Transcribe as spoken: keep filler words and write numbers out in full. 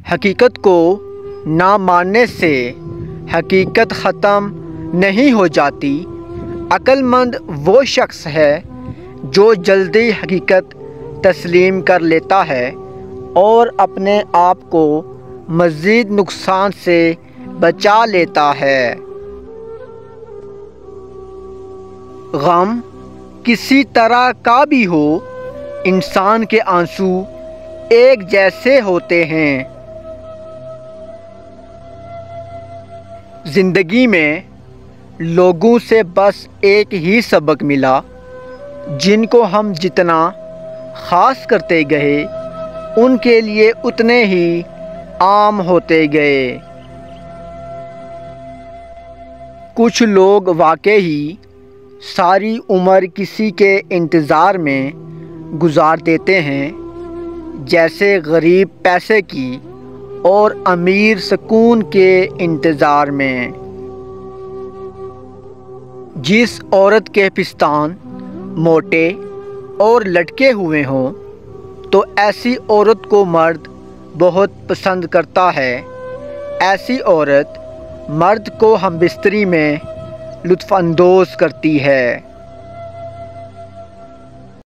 حقیقت کو نہ ماننے سے حقیقت ختم نہیں ہو جاتی۔ عقل مند وہ شخص ہے جو جلدی حقیقت تسلیم کر لیتا ہے اور اپنے آپ کو مزید نقصان سے بچا لیتا ہے۔ غم کسی طرح کا بھی ہو، انسان کے آنسو ایک جیسے ہوتے ہیں۔ زندگی میں لوگوں سے بس ایک ہی سبق ملا، جن کو ہم جتنا خاص کرتے گئے ان کے لیے اتنے ہی عام ہوتے گئے۔ کچھ لوگ واقعی ساری عمر کسی کے انتظار میں گزار دیتے ہیں، جیسے غریب پیسے کی اور امیر سکون کے انتظار میں۔ جس عورت کے پستان موٹے اور لٹکے ہوئے ہوں تو ایسی عورت کو مرد بہت پسند کرتا ہے۔ ایسی عورت مرد کو ہم بستری میں لطف اندوز کرتی ہے۔